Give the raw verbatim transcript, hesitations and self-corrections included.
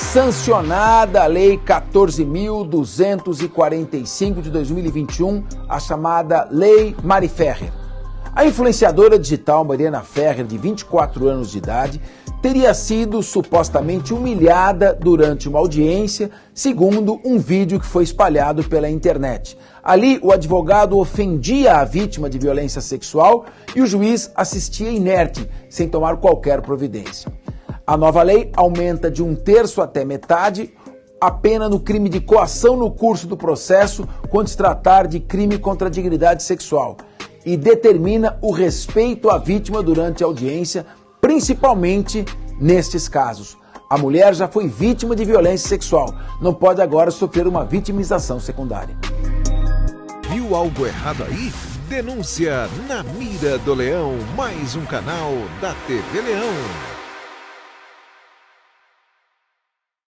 sancionada a Lei quatorze mil duzentos e quarenta e cinco de dois mil e vinte e um, a chamada Lei Mari Ferrer. A influenciadora digital Mariana Ferrer, de vinte e quatro anos de idade, teria sido supostamente humilhada durante uma audiência, segundo um vídeo que foi espalhado pela internet. Ali, o advogado ofendia a vítima de violência sexual e o juiz assistia inerte, sem tomar qualquer providência. A nova lei aumenta de um terço até metade a pena no crime de coação no curso do processo, quando se tratar de crime contra a dignidade sexual, e determina o respeito à vítima durante a audiência, principalmente nestes casos. A mulher já foi vítima de violência sexual, não pode agora sofrer uma vitimização secundária. Viu algo errado aí? Denúncia na Mira do Leão, mais um canal da T V Leão.